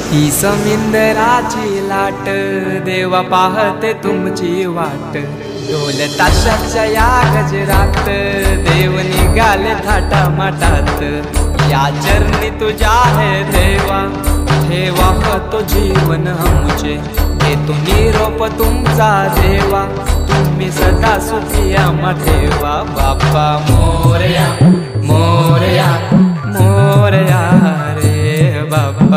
ही समिंदराची लाट देवा पाहते तुमची वाट। ढोल ताशाच्या या गजरात देव निघाले थाटामाटात। या चरणी तुझ्या है देवा ठेवा तो जीवन आमचे। देतो निरोप तुमचा देवा तुम्ही सदा सुखी आम्हा ठेवा। बाप्पा मोरया मोरया मोरया रे बाबा।